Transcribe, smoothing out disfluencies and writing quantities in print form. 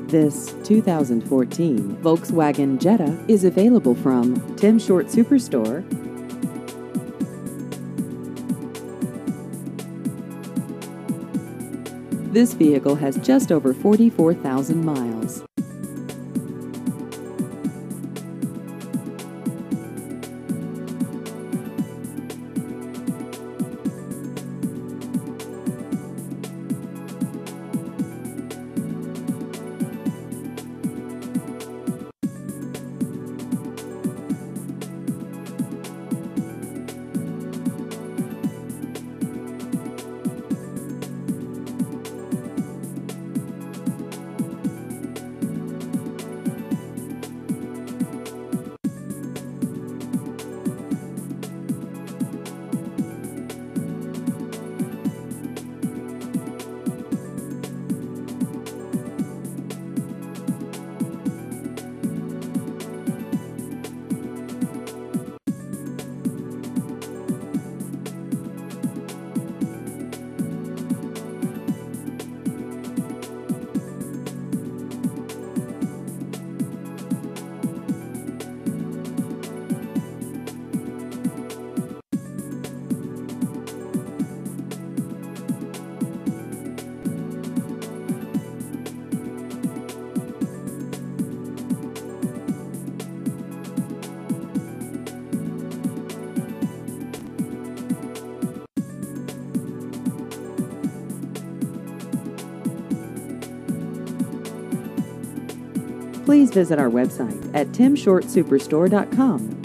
This 2014 Volkswagen Jetta is available from Tim Short Superstore. This vehicle has just over 44,000 miles. Please visit our website at timshortsuperstore.com